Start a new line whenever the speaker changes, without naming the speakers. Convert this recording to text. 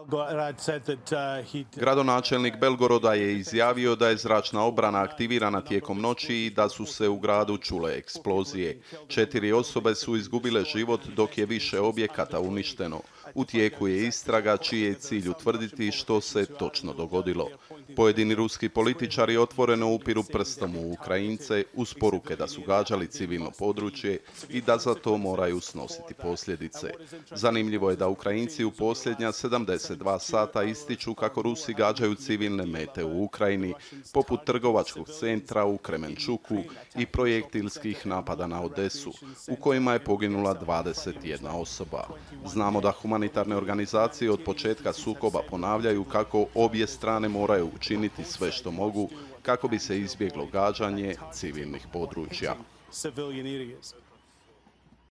Gradonačelnik Belgoroda je izjavio da je zračna obrana aktivirana tijekom noći i da su se u gradu čule eksplozije. 4 osobe su izgubile život dok je više objekata uništeno. U tijeku je istraga čiji je cilj utvrditi što se točno dogodilo. Pojedini ruski političari otvoreno upiru prstom u Ukrajince uz poruke da su gađali civilno područje i da za to moraju snositi posljedice. Zanimljivo je da Ukrajinci u posljednja 72 sata ističu kako Rusi gađaju civilne mete u Ukrajini, poput trgovačkog centra u Kremenčuku i projektilskih napada na Odesu, u kojima je poginula 21 osoba. Znamo da humanitarne organizacije od početka sukoba ponavljaju kako obje strane moraju učiniti sve što mogu kako bi se izbjeglo gađanje civilnih područja.